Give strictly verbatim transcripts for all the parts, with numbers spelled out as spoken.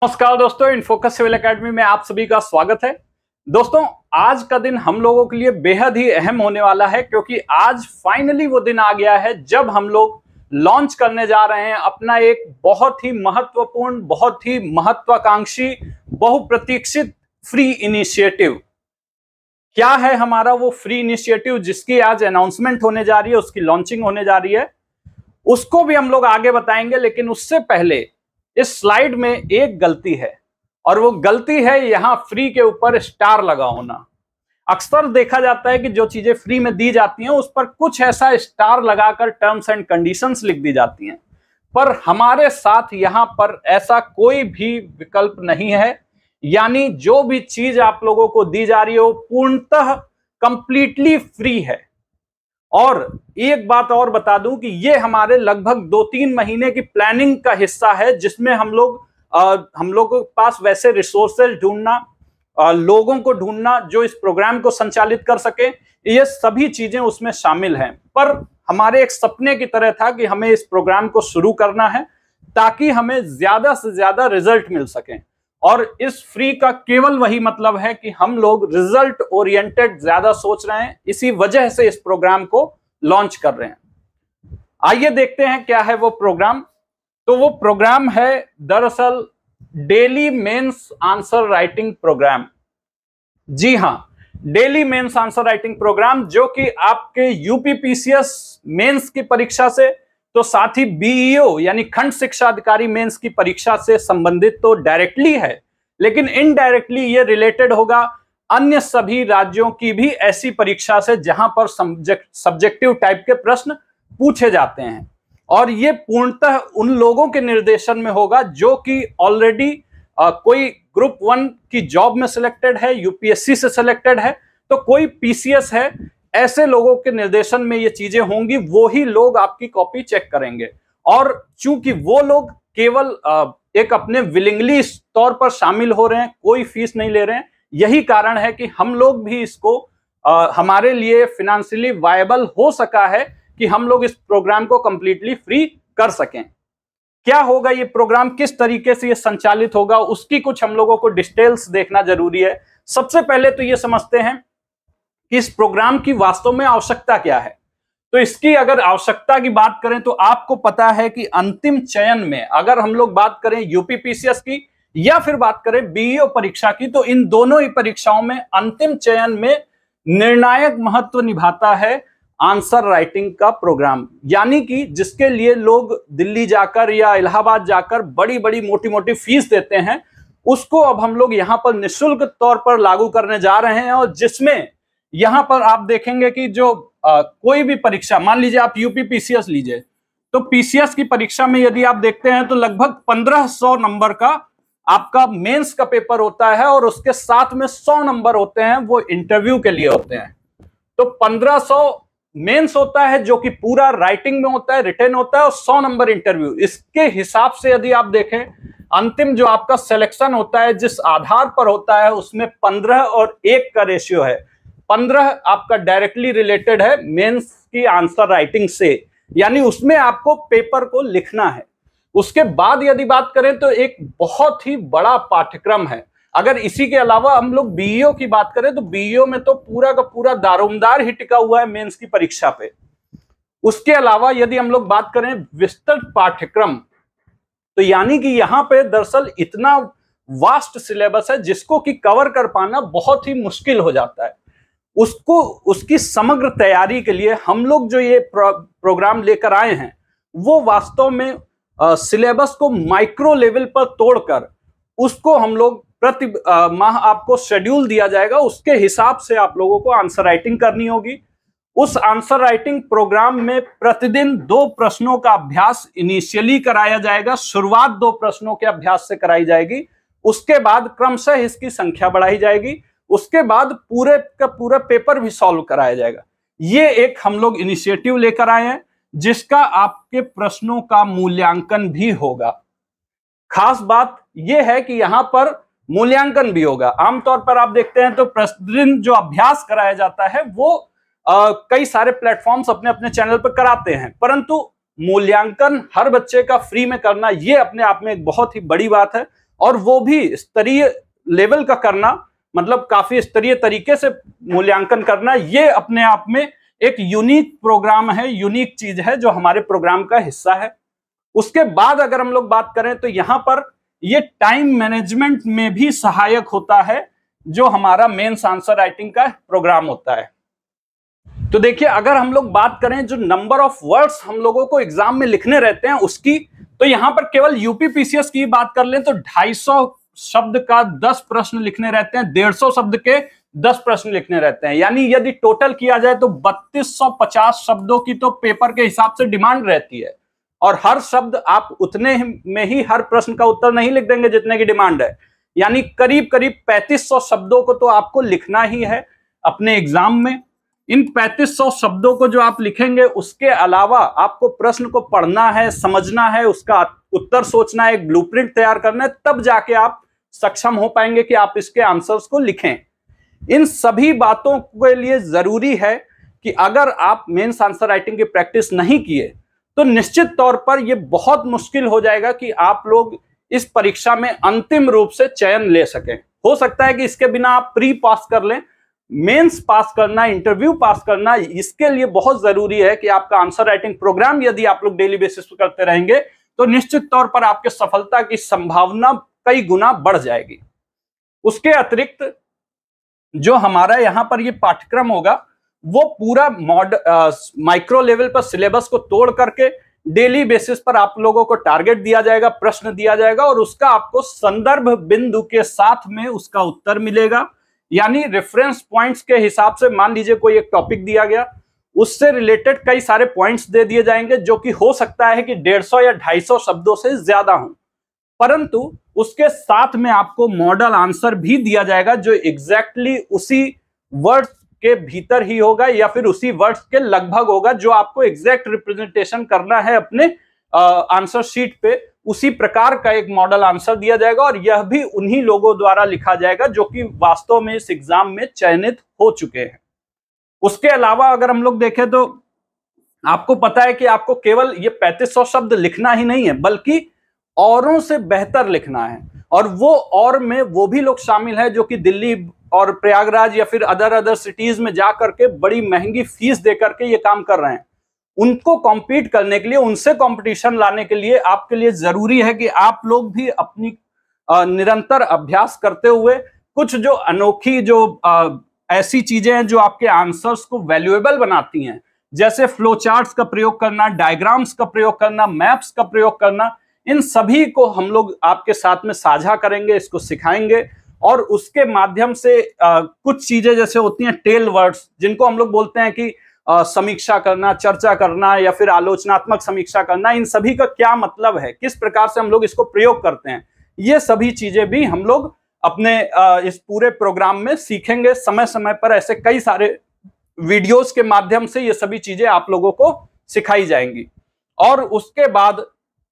नमस्कार दोस्तों, InFocus civil academy में आप सभी का स्वागत है। दोस्तों, आज का दिन हम लोगों के लिए बेहद ही अहम होने वाला है क्योंकि आज फाइनली वो दिन आ गया है जब हम लोग लॉन्च करने जा रहे हैं अपना एक बहुत ही महत्वपूर्ण, बहुत ही महत्वाकांक्षी, बहुप्रतीक्षित फ्री इनिशिएटिव। क्या है हमारा वो फ्री इनिशिएटिव जिसकी आज अनाउंसमेंट होने जा रही है, उसकी लॉन्चिंग होने जा रही है, उसको भी हम लोग आगे बताएंगे। लेकिन उससे पहले इस स्लाइड में एक गलती है और वो गलती है यहां फ्री के ऊपर स्टार लगा होना। अक्सर देखा जाता है कि जो चीजें फ्री में दी जाती हैं उस पर कुछ ऐसा स्टार लगाकर टर्म्स एंड कंडीशंस लिख दी जाती हैं, पर हमारे साथ यहां पर ऐसा कोई भी विकल्प नहीं है। यानी जो भी चीज आप लोगों को दी जा रही है वो पूर्णतः कंप्लीटली फ्री है। और एक बात और बता दूं कि ये हमारे लगभग दो तीन महीने की प्लानिंग का हिस्सा है जिसमें हम लोग आ, हम लोगों के पास वैसे रिसोर्सेज ढूंढना, आ, लोगों को ढूंढना जो इस प्रोग्राम को संचालित कर सके, ये सभी चीजें उसमें शामिल हैं। पर हमारे एक सपने की तरह था कि हमें इस प्रोग्राम को शुरू करना है ताकि हमें ज्यादा से ज्यादा रिजल्ट मिल सके। और इस फ्री का केवल वही मतलब है कि हम लोग रिजल्ट ओरिएंटेड ज्यादा सोच रहे हैं, इसी वजह से इस प्रोग्राम को लॉन्च कर रहे हैं। आइए देखते हैं क्या है वो प्रोग्राम। तो वो प्रोग्राम है दरअसल daily mains answer writing program. जी हां, daily mains answer writing program, जो कि आपके यूपीपीसीएस मेंस की परीक्षा से तो साथ ही बीईओ यानी खंड शिक्षा अधिकारी मेंस की परीक्षा से संबंधित तो डायरेक्टली है, लेकिन इनडायरेक्टली ये रिलेटेड होगा अन्य सभी राज्यों की भी ऐसी परीक्षा से जहां पर सब्जेक्टिव टाइप के प्रश्न पूछे जाते हैं। और ये पूर्णतः उन लोगों के निर्देशन में होगा जो कि ऑलरेडी कोई ग्रुप वन की जॉब में सिलेक्टेड है, यूपीएससी से सिलेक्टेड है, तो कोई पीसीएस है, ऐसे लोगों के निर्देशन में ये चीजें होंगी। वो ही लोग आपकी कॉपी चेक करेंगे। और चूंकि वो लोग केवल एक अपने विलिंगली तौर पर शामिल हो रहे हैं, कोई फीस नहीं ले रहे हैं, यही कारण है कि हम लोग भी इसको आ, हमारे लिए फिनेंशियली वायबल हो सका है कि हम लोग इस प्रोग्राम को कंप्लीटली फ्री कर सकें। क्या होगा ये प्रोग्राम, किस तरीके से ये संचालित होगा, उसकी कुछ हम लोगों को डिटेल्स देखना जरूरी है। सबसे पहले तो ये समझते हैं कि इस प्रोग्राम की वास्तव में आवश्यकता क्या है। तो इसकी अगर आवश्यकता की बात करें तो आपको पता है कि अंतिम चयन में अगर हम लोग बात करें यूपीपीसीएस की या फिर बात करें बीईओ परीक्षा की, तो इन दोनों ही परीक्षाओं में अंतिम चयन में निर्णायक महत्व निभाता है आंसर राइटिंग का प्रोग्राम। यानी कि जिसके लिए लोग दिल्ली जाकर या इलाहाबाद जाकर बड़ी बड़ी मोटी मोटी फीस देते हैं, उसको अब हम लोग यहां पर निःशुल्क तौर पर लागू करने जा रहे हैं। और जिसमें यहां पर आप देखेंगे कि जो आ, कोई भी परीक्षा, मान लीजिए आप यूपीपीसीएस लीजिए, तो पीसीएस की परीक्षा में यदि आप देखते हैं तो लगभग पंद्रह सौ नंबर का आपका मेंस का पेपर होता है और उसके साथ में सौ नंबर होते हैं वो इंटरव्यू के लिए होते हैं। तो पंद्रह सौ मेंस होता है जो कि पूरा राइटिंग में होता है, रिटन होता है, और सौ नंबर इंटरव्यू। इसके हिसाब से यदि आप देखें, अंतिम जो आपका सिलेक्शन होता है जिस आधार पर होता है उसमें पंद्रह और एक का रेशियो है। पंद्रह आपका डायरेक्टली रिलेटेड है मेंस की आंसर राइटिंग से, यानी उसमें आपको पेपर को लिखना है। उसके बाद यदि बात करें तो एक बहुत ही बड़ा पाठ्यक्रम है। अगर इसी के अलावा हम लोग बीईओ की बात करें तो बीईओ में तो पूरा का पूरा दारोमदार ही टिका हुआ है मेंस की परीक्षा पे। उसके अलावा यदि हम लोग बात करें विस्तृत पाठ्यक्रम, तो यानी कि यहां पे दरअसल इतना वास्ट सिलेबस है जिसको कि कवर कर पाना बहुत ही मुश्किल हो जाता है। उसको उसकी समग्र तैयारी के लिए हम लोग जो ये प्रो, प्रोग्राम लेकर आए हैं वो वास्तव में सिलेबस को माइक्रो लेवल पर तोड़कर उसको हम लोग प्रति माह आपको शेड्यूल दिया जाएगा, उसके हिसाब से आप लोगों को आंसर राइटिंग करनी होगी। उस आंसर राइटिंग प्रोग्राम में प्रतिदिन दो प्रश्नों का अभ्यास इनिशियली कराया जाएगा। शुरुआत दो प्रश्नों के अभ्यास से कराई जाएगी, उसके बाद क्रमशः इसकी संख्या बढ़ाई जाएगी, उसके बाद पूरे का पूरा पेपर भी सॉल्व कराया जाएगा। ये एक हम लोग इनिशिएटिव लेकर आए हैं जिसका आपके प्रश्नों का मूल्यांकन भी होगा। खास बात यह है कि यहां पर मूल्यांकन भी होगा। आमतौर पर आप देखते हैं तो प्रतिदिन जो अभ्यास कराया जाता है वो आ, कई सारे प्लेटफॉर्म्स अपने अपने चैनल पर कराते हैं, परंतु मूल्यांकन हर बच्चे का फ्री में करना ये अपने आप में एक बहुत ही बड़ी बात है। और वो भी स्तरीय लेवल का करना, मतलब काफी स्तरीय तरीके से मूल्यांकन करना, ये अपने आप में एक यूनिक प्रोग्राम है, यूनिक चीज है जो हमारे प्रोग्राम का हिस्सा है। उसके बाद अगर हम लोग बात करें तो यहां पर ये टाइम मैनेजमेंट में भी सहायक होता है, जो हमारा मेंस आंसर राइटिंग का प्रोग्राम होता है। तो देखिए, अगर हम लोग बात करें जो नंबर ऑफ वर्ड्स हम लोगों को एग्जाम में लिखने रहते हैं उसकी, तो यहां पर केवल यूपी पीसीएस की बात कर लें तो ढाई सौ शब्द का दस प्रश्न लिखने रहते हैं, डेढ़ सौ शब्द के दस प्रश्न लिखने रहते हैं। यानी यदि टोटल किया जाए तो बत्तीस सौ पचास शब्दों की तो पेपर के हिसाब से डिमांड रहती है, और हर शब्द आप उतने में ही हर प्रश्न का उत्तर नहीं लिख देंगे जितने की डिमांड है। यानी करीब करीब पैंतीस सौ शब्दों को तो आपको लिखना ही है अपने एग्जाम में। इन पैंतीस सौ शब्दों को जो आप लिखेंगे, उसके अलावा आपको प्रश्न को पढ़ना है, समझना है, उसका उत्तर सोचना है, एक ब्लूप्रिंट तैयार करना है, तब जाके आप सक्षम हो पाएंगे कि आप इसके आंसर्स को लिखें। इन सभी बातों के लिए जरूरी है कि अगर आप मेंस आंसर राइटिंग की प्रैक्टिस नहीं किए तो निश्चित तौर पर यह बहुत मुश्किल हो जाएगा कि आप लोग इस परीक्षा में अंतिम रूप से चयन ले सकें। हो सकता है कि इसके बिना आप प्री पास कर लें, मेंस पास करना, इंटरव्यू पास करना, इसके लिए बहुत जरूरी है कि आपका आंसर राइटिंग प्रोग्राम यदि आप लोग डेली बेसिस पर करते रहेंगे तो निश्चित तौर पर आपके सफलता की संभावना कई गुना बढ़ जाएगी। उसके अतिरिक्त जो हमारा यहाँ पर ये पाठ्यक्रम होगा वो पूरा मॉड माइक्रो लेवल पर सिलेबस को तोड़ करके डेली बेसिस पर आप लोगों को टारगेट दिया जाएगा, प्रश्न दिया जाएगा, और उसका आपको संदर्भ बिंदु के साथ में उसका उत्तर मिलेगा। यानी रेफरेंस पॉइंट्स के हिसाब से, मान लीजिए कोई एक टॉपिक दिया गया, उससे रिलेटेड कई सारे पॉइंट्स दे दिए जाएंगे जो कि हो सकता है कि डेढ़ सौ या ढाई सौ शब्दों से ज्यादा हो, परंतु उसके साथ में आपको मॉडल आंसर भी दिया जाएगा जो एग्जैक्टली उसी वर्ड्स के भीतर ही होगा या फिर उसी वर्ड्स के लगभग होगा, जो आपको एग्जैक्ट रिप्रेजेंटेशन करना है अपने आंसर शीट पे। उसी प्रकार का एक मॉडल आंसर दिया जाएगा और यह भी उन्हीं लोगों द्वारा लिखा जाएगा जो कि वास्तव में इस एग्जाम में चयनित हो चुके हैं। उसके अलावा अगर हम लोग देखें तो आपको पता है कि आपको केवल ये पैंतीस सौ शब्द लिखना ही नहीं है, बल्कि औरों से बेहतर लिखना है। और वो और में वो भी लोग शामिल है जो कि दिल्ली और प्रयागराज या फिर अदर अदर सिटीज में जा करके बड़ी महंगी फीस दे करके ये काम कर रहे हैं। उनको कॉम्पीट करने के लिए, उनसे कंपटीशन लाने के लिए आपके लिए जरूरी है कि आप लोग भी अपनी निरंतर अभ्यास करते हुए कुछ जो अनोखी जो ऐसी चीजें हैं जो आपके आंसर्स को वैल्यूएबल बनाती हैं, जैसे फ्लो चार्ट्स का प्रयोग करना, डायग्राम्स का प्रयोग करना, मैप्स का प्रयोग करना, इन सभी को हम लोग आपके साथ में साझा करेंगे, इसको सिखाएंगे। और उसके माध्यम से आ, कुछ चीजें जैसे होती हैं टेल वर्ड्स, जिनको हम लोग बोलते हैं कि आ, समीक्षा करना, चर्चा करना या फिर आलोचनात्मक समीक्षा करना, इन सभी का क्या मतलब है, किस प्रकार से हम लोग इसको प्रयोग करते हैं, ये सभी चीजें भी हम लोग अपने आ, इस पूरे प्रोग्राम में सीखेंगे। समय समय पर ऐसे कई सारे वीडियोस के माध्यम से ये सभी चीजें आप लोगों को सिखाई जाएंगी। और उसके बाद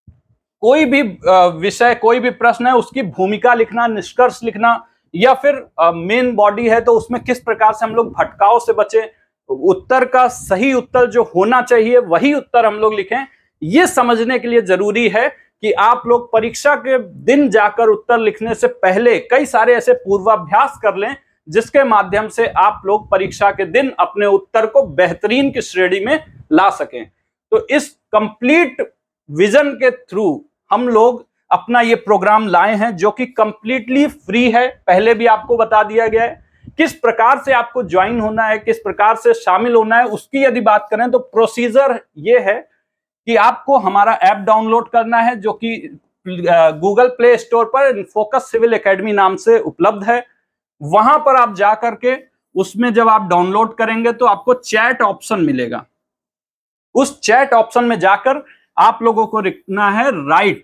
कोई भी विषय, कोई भी प्रश्न है, उसकी भूमिका लिखना, निष्कर्ष लिखना, या फिर मेन बॉडी है तो उसमें किस प्रकार से हम लोग भटकाव से बचें, उत्तर का सही उत्तर जो होना चाहिए वही उत्तर हम लोग लिखें, ये समझने के लिए जरूरी है कि आप लोग परीक्षा के दिन जाकर उत्तर लिखने से पहले कई सारे ऐसे पूर्वाभ्यास कर लें जिसके माध्यम से आप लोग परीक्षा के दिन अपने उत्तर को बेहतरीन की श्रेणी में ला सकें। तो इस कंप्लीट विजन के थ्रू हम लोग अपना ये प्रोग्राम लाए हैं जो कि कंप्लीटली फ्री है। पहले भी आपको बता दिया गया है किस प्रकार से आपको ज्वाइन होना है, किस प्रकार से शामिल होना है। उसकी यदि बात करें तो प्रोसीजर ये है कि आपको हमारा ऐप डाउनलोड करना है जो कि गूगल प्ले स्टोर पर फोकस सिविल एकेडमी नाम से उपलब्ध है। वहां पर आप जा करके उसमें जब आप डाउनलोड करेंगे तो आपको चैट ऑप्शन मिलेगा। उस चैट ऑप्शन में जाकर आप लोगों को लिखना है राइट,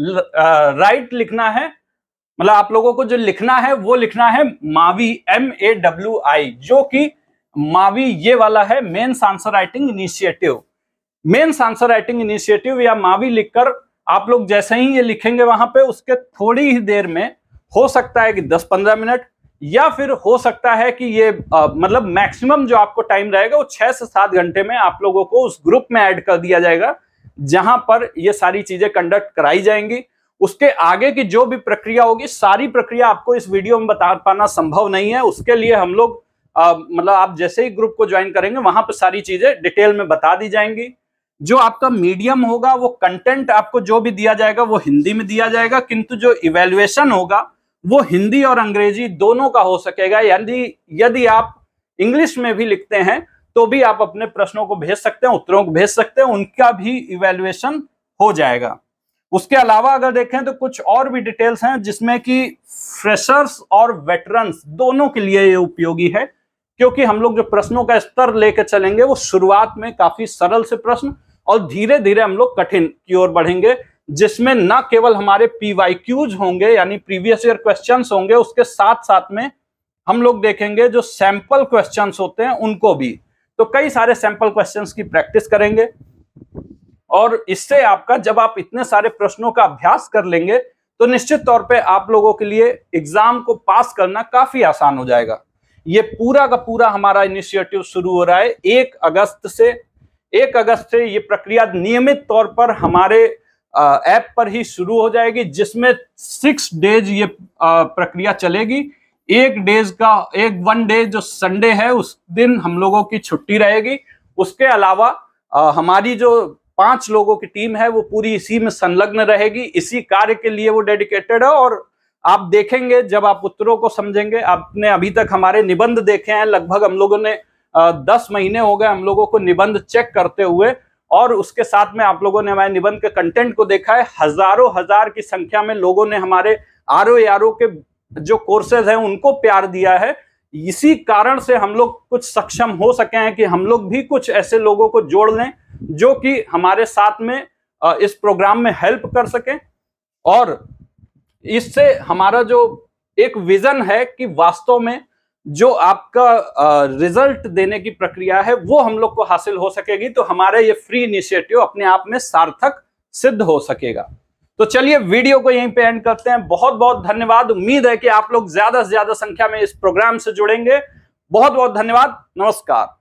राइट लिखना है, मतलब आप लोगों को जो लिखना है वो लिखना है मावी, एम ए डब्ल्यू आई, जो कि मावी ये वाला है mains answer writing initiative. Mains answer writing initiative या मावी लिखकर आप लोग जैसे ही ये लिखेंगे वहां पे, उसके थोड़ी ही देर में, हो सकता है कि दस पंद्रह मिनट या फिर हो सकता है कि ये आ, मतलब मैक्सिमम जो आपको टाइम रहेगा वो छह से सात घंटे में आप लोगों को उस ग्रुप में ऐड कर दिया जाएगा जहां पर ये सारी चीजें कंडक्ट कराई जाएंगी। उसके आगे की जो भी प्रक्रिया होगी, सारी प्रक्रिया आपको इस वीडियो में बता पाना संभव नहीं है। उसके लिए हम लोग मतलब आप जैसे ही ग्रुप को ज्वाइन करेंगे वहां पर सारी चीजें डिटेल में बता दी जाएंगी। जो आपका मीडियम होगा, वो कंटेंट आपको जो भी दिया जाएगा वो हिंदी में दिया जाएगा, किंतु जो इवैल्यूएशन होगा वो हिंदी और अंग्रेजी दोनों का हो सकेगा। यदि यदि आप इंग्लिश में भी लिखते हैं तो भी आप अपने प्रश्नों को भेज सकते हैं, उत्तरों को भेज सकते हैं, उनका भी इवैल्यूएशन हो जाएगा। उसके अलावा अगर देखें तो कुछ और भी डिटेल्स हैं जिसमें कि फ्रेशर्स और वेटरन्स दोनों के लिए ये उपयोगी है, क्योंकि हम लोग जो प्रश्नों का स्तर लेकर चलेंगे वो शुरुआत में काफी सरल से प्रश्न और धीरे धीरे हम लोग कठिन की ओर बढ़ेंगे, जिसमें न केवल हमारे पीवाईक्यूज होंगे यानी प्रीवियस ईयर क्वेश्चंस होंगे, उसके साथ साथ में हम लोग देखेंगे जो सैंपल क्वेश्चंस होते हैं उनको भी। तो कई सारे सैंपल क्वेश्चंस की प्रैक्टिस करेंगे और इससे आपका, जब आप इतने सारे प्रश्नों का अभ्यास कर लेंगे तो निश्चित तौर पे आप लोगों के लिए एग्जाम को पास करना काफी आसान हो जाएगा। ये पूरा का पूरा हमारा इनिशिएटिव शुरू हो रहा है एक अगस्त से। एक अगस्त से ये प्रक्रिया नियमित तौर पर हमारे ऐप पर ही शुरू हो जाएगी, जिसमें सिक्स डेज ये प्रक्रिया चलेगी। एक डेज का एक वन डे जो संडे है उस दिन हम लोगों की छुट्टी रहेगी। उसके अलावा आ, हमारी जो पांच लोगों की टीम है वो पूरी इसी में संलग्न रहेगी, इसी कार्य के लिए वो डेडिकेटेड है। और आप देखेंगे जब आप उत्तरों को समझेंगे, आपने अभी तक हमारे निबंध देखे हैं, लगभग हम लोगों ने आ, दस महीने हो गए हम लोगों को निबंध चेक करते हुए, और उसके साथ में आप लोगों ने हमारे निबंध के कंटेंट को देखा है। हजारों हजार की संख्या में लोगों ने हमारे आरओ यारो के जो कोर्सेज हैं उनको प्यार दिया है। इसी कारण से हम लोग कुछ सक्षम हो सके हैं कि हम लोग भी कुछ ऐसे लोगों को जोड़ लें जो कि हमारे साथ में इस प्रोग्राम में हेल्प कर सके, और इससे हमारा जो एक विजन है कि वास्तव में जो आपका रिजल्ट देने की प्रक्रिया है वो हम लोग को हासिल हो सकेगी, तो हमारा ये फ्री इनिशिएटिव अपने आप में सार्थक सिद्ध हो सकेगा। तो चलिए वीडियो को यहीं पे एंड करते हैं। बहुत बहुत धन्यवाद। उम्मीद है कि आप लोग ज्यादा से ज्यादा संख्या में इस प्रोग्राम से जुड़ेंगे। बहुत बहुत धन्यवाद। नमस्कार।